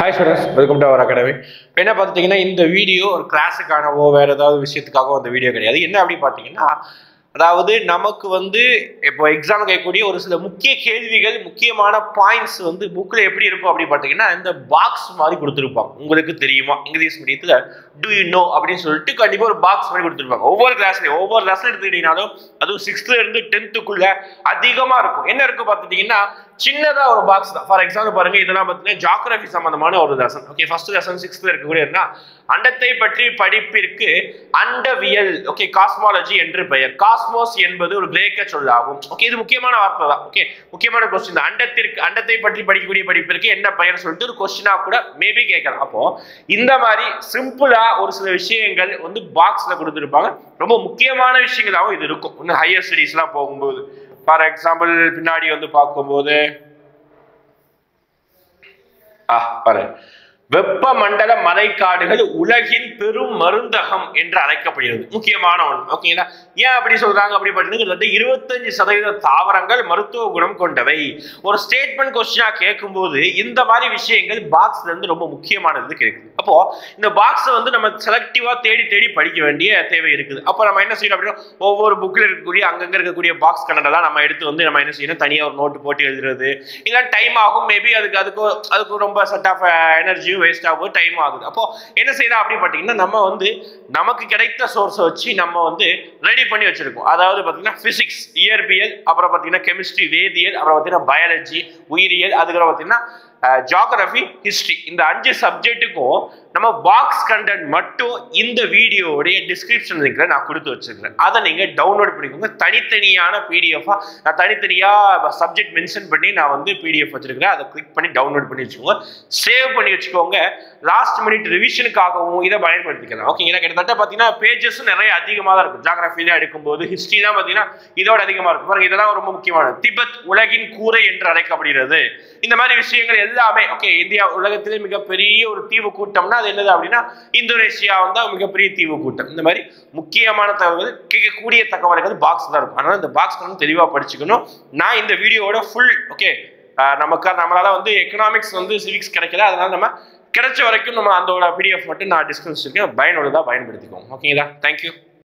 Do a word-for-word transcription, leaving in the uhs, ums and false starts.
Hi students, welcome to our academy. என்ன பார்த்துட்டீங்கன்னா இந்த வீடியோ ஒரு கிளாஸுக்கானவோ வேற ஏதாவது விஷயத்துக்காகவோ அந்த வீடியோ கிடையாது. என்ன அப்படி பார்த்தீங்கன்னா, அதாவது நமக்கு வந்து இப்போ எக்ஸாம் கேட்கக்கூடிய ஒரு சில முக்கிய கேள்விகள், முக்கியமான பாயிண்ட்ஸ் வந்து புக்கில் எப்படி இருக்கும் அப்படி பார்த்தீங்கன்னா, இந்த பாக்ஸ் மாதிரி கொடுத்துருப்பாங்க. உங்களுக்கு தெரியுமா இங்கிலீஷ் மீடியத்தில் டூ யூ நோ அப்படின்னு சொல்லிட்டு கண்டிப்பாக ஒரு பாக்ஸ் மாதிரி கொடுத்துருப்பாங்க. ஒவ்வொரு கிளாஸ்லையும் ஒவ்வொரு கிளாஸ்ல எடுத்துக்கிட்டீங்கனாலும் அதுவும் சிக்ஸ்த்ல இருந்து டென்த்துக்குள்ள அதிகமாக இருக்கும். என்ன இருக்கு பார்த்துட்டீங்கன்னா, சின்னதா ஒரு பாக்ஸ் தான். ஃபார் எக்ஸாம்பிள் பாருங்க, இதெல்லாம் பார்த்தீங்கன்னா ஜியோகிராஃபி சம்பந்தமான ஒரு லெசன். ஓகே, ஃபர்ஸ்ட் லெசன் சிக்ஸ்த்ல இருக்கக்கூடிய அண்டத்தை பற்றி படிப்பிற்கு அண்டவியல், ஓகே, காஸ்மாலஜி என்று பெயர். காஸ்மோஸ் என்பது ஒரு கிரேக்க சொல்லாகும். ஓகே, இது முக்கியமான வார்த்தை தான். ஓகே, முக்கியமான கொஸ்டின். அண்டத்திற்கு அண்டத்தை பற்றி படிக்கக்கூடிய படிப்பிற்கு என்ன பெயர் சொல்லிட்டு ஒரு கொஸ்டினா கூட மேபி கேட்கலாம். அப்போ இந்த மாதிரி சிம்பிளா ஒரு சில விஷயங்கள் வந்து பாக்ஸ்ல கொடுத்துருப்பாங்க. ரொம்ப முக்கியமான விஷயங்களாகவும் இது இருக்கும். இன்னும் ஹையர் ஸ்டடீஸ்லாம் போகும்போது, ஃபார் எக்ஸாம்பிள் பின்னாடி வந்து பார்க்கும்போது ஆ பாரு, வெப்பமண்டல மலைக்காடுகள் உலகின் பெரும் மருந்தகம் என்று அழைக்கப்படுகிறது. முக்கியமான ஒன்று. ஓகேங்களா? ஏன் அப்படி சொல்றாங்க அப்படி பார்த்தீங்கன்னா, இருபத்தஞ்சு சதவீத தாவரங்கள் மருத்துவ குணம் கொண்டவை. ஒரு ஸ்டேட்மெண்ட் கொஸ்டினா கேட்கும்போது இந்த மாதிரி விஷயங்கள் பாக்ஸ்ல இருந்து ரொம்ப முக்கியமானது கேட்குது. அப்போ இந்த பாக்ஸை வந்து நம்ம செலக்டிவா தேடி தேடி படிக்க வேண்டிய தேவை இருக்குது. அப்போ நம்ம என்ன செய்யணும் அப்படின்னா, ஒவ்வொரு புக்கில் இருக்கக்கூடிய அங்கங்க இருக்கக்கூடிய பாக்ஸ் கண்டை தான் நம்ம எடுத்து வந்து நம்ம என்ன செய்யணும், தனியாக ஒரு நோட்டு போட்டு எழுதுறது. இதெல்லாம் டைம் ஆகும். மேபி அதுக்கு அதுக்கு அதுக்கு ரொம்ப செட் ஆஃப் எனர்ஜி வேஸ்ட் ஆகும், டைம் ஆகுது. அப்போ என்ன செய்யலாம் அப்படி பார்த்தீங்கன்னா, நம்ம வந்து நமக்கு கிடைத்த சோர்ஸை வச்சு நம்ம வந்து ரெடி பண்ணி வச்சிருக்கோம். அதாவது பார்த்தீங்கன்னா பிசிக்ஸ், இயற்பியல், அப்புறம் பார்த்தீங்கன்னா கெமிஸ்ட்ரி, வேதியியல், அப்புறம் பார்த்தீங்கன்னா பயாலஜி, உயிரியல், அதுக்கப்புறம் பார்த்தீங்கன்னா ஜியோகிராஃபி, ஹிஸ்டரி, இந்த அஞ்சு சப்ஜெக்ட்டுக்கும் நம்ம பாக்ஸ் கண்டென்ட் மட்டும் இந்த வீடியோடைய டிஸ்கிரிப்ஷன் லிங்க்ல நான் கொடுத்து வச்சிருக்கிறேன். அதை நீங்க டவுன்லோட் பண்ணிக்கோங்க. தனித்தனியான பிடிஎஃபா நான் தனித்தனியா சப்ஜெக்ட் மென்ஷன் பண்ணி நான் வந்து பிடிஎஃப் வச்சிருக்கிறேன். அதை கிளிக் பண்ணி டவுன்லோட் பண்ணி வச்சுக்கோங்க, சேவ் பண்ணி வச்சுக்கோங்க. லாஸ்ட் மினிட் ரிவிஷனுக்காகவும் இதை பயன்படுத்திக்கலாம். ஓகேங்களா? கிட்டத்தட்ட பார்த்தீங்கன்னா பேஜஸும் நிறைய அதிகமாக தான் இருக்கும். ஜியோகிராஃபிலாம் எடுக்கும்போது ஹிஸ்டரி தான் பார்த்தீங்கன்னா இதோட அதிகமாக இருக்கும். பாருங்க, இதெல்லாம் ரொம்ப முக்கியமானது. திபெத் உலகின் கூரை என்று அழைக்கப்படுகிறது. இந்த மாதிரி விஷயங்கள் எல்லாமே ஓகே. இந்தியா உலகத்திலே மிகப்பெரிய ஒரு தீவு கூட்டம்னா அது என்னது அப்படின்னா இந்தோனேஷியா வந்து மிகப்பெரிய தீவு கூட்டம். இந்த மாதிரி முக்கியமான தகவல்கள், கேட்கக்கூடிய தகவல்கள் பாக்ஸ் தான் இருக்கும். அதனால இந்த பாக்ஸ் வந்து தெளிவாக படிச்சுக்கணும். நான் இந்த வீடியோவோட ஃபுல் ஓகே நமக்கு நம்மளால வந்து எக்கனாமிக்ஸ் வந்து சிவிக்ஸ் கிடைக்கல, அதனால நம்ம கிடைச்ச வரைக்கும் நம்ம அதோட பிடிஎஃப் மட்டும் நான் டிஸ்கஸ் பண்ணிருக்கேன். பயனுள்ளதாக பயன்படுத்திக்கோங்க. ஓகேங்களா? தேங்க்யூ.